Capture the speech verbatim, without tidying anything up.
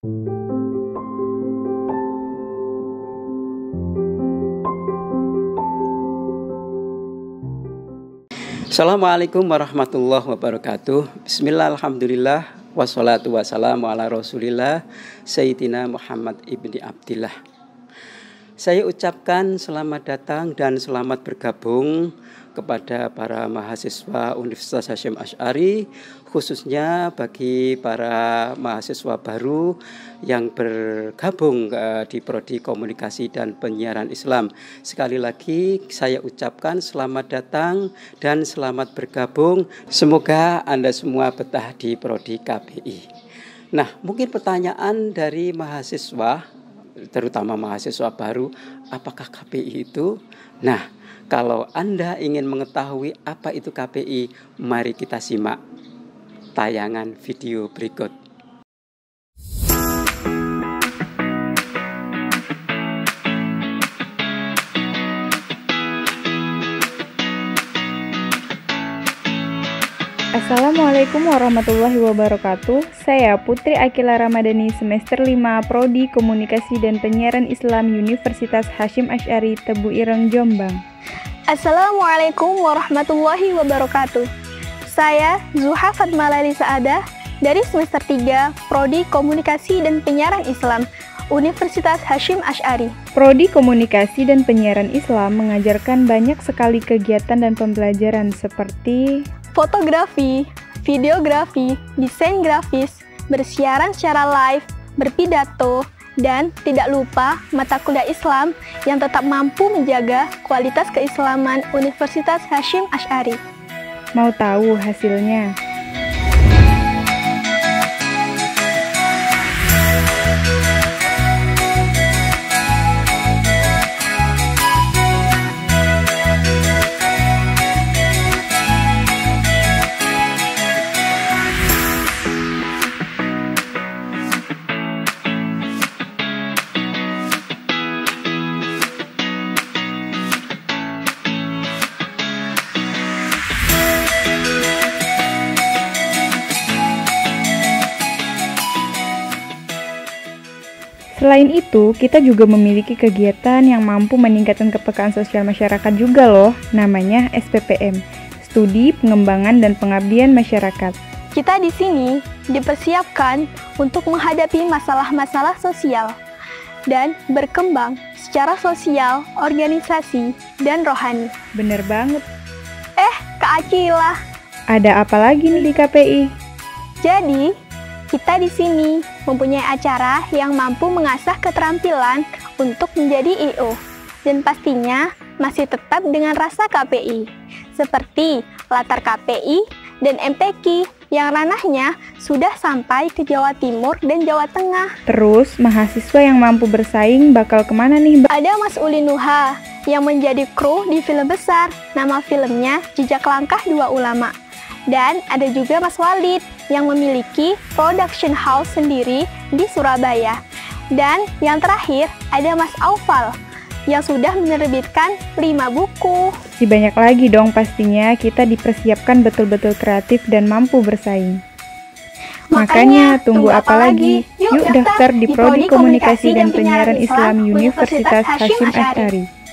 Assalamualaikum warahmatullahi wabarakatuh. Bismillah, alhamdulillah, wassalatu wassalamu ala rasulillah Sayyidina Muhammad ibni Abdillah. Saya ucapkan selamat datang dan selamat bergabung kepada para mahasiswa Universitas Hasyim Asy'ari, khususnya bagi para mahasiswa baru yang bergabung uh, di Prodi Komunikasi dan Penyiaran Islam. Sekali lagi saya ucapkan selamat datang dan selamat bergabung. Semoga Anda semua betah di Prodi K P I. Nah, mungkin pertanyaan dari mahasiswa, terutama mahasiswa baru, apakah K P I itu? Nah, kalau Anda ingin mengetahui apa itu K P I, mari kita simak tayangan video berikut. Assalamualaikum warahmatullahi wabarakatuh. Saya Putri Akila Ramadhani, semester lima Prodi Komunikasi dan Penyiaran Islam Universitas Hasyim Asy'ari, Tebu Ireng, Jombang. Assalamualaikum warahmatullahi wabarakatuh. Saya Zuha Fatmalali Saadah dari semester tiga Prodi Komunikasi dan Penyiaran Islam Universitas Hasyim Asy'ari. Prodi Komunikasi dan Penyiaran Islam mengajarkan banyak sekali kegiatan dan pembelajaran seperti fotografi, videografi, desain grafis, bersiaran secara live, berpidato, dan tidak lupa mata kuliah Islam yang tetap mampu menjaga kualitas keislaman Universitas Hasyim Asy'ari. Mau tahu hasilnya? Selain itu, kita juga memiliki kegiatan yang mampu meningkatkan kepekaan sosial masyarakat juga loh, namanya S P P M, Studi Pengembangan dan Pengabdian Masyarakat. Kita di sini dipersiapkan untuk menghadapi masalah-masalah sosial dan berkembang secara sosial, organisasi, dan rohani. Bener banget. Eh, Kak Akila. Ada apa lagi nih di K P I? Jadi, kita di sini mempunyai acara yang mampu mengasah keterampilan untuk menjadi I O dan pastinya masih tetap dengan rasa K P I seperti latar K P I dan M P Q yang ranahnya sudah sampai ke Jawa Timur dan Jawa Tengah. Terus mahasiswa yang mampu bersaing bakal kemana nih, Mbak? Ada Mas Uli Nuha yang menjadi kru di film besar, nama filmnya Jejak Langkah Dua Ulama. Dan ada juga Mas Walid yang memiliki production house sendiri di Surabaya. Dan yang terakhir ada Mas Aufal yang sudah menerbitkan lima buku. Si banyak lagi dong pastinya, kita dipersiapkan betul-betul kreatif dan mampu bersaing. Makanya, tunggu apa lagi? Yuk daftar di Prodi Komunikasi dan Penyiaran Islam Universitas Hasyim Asy'ari.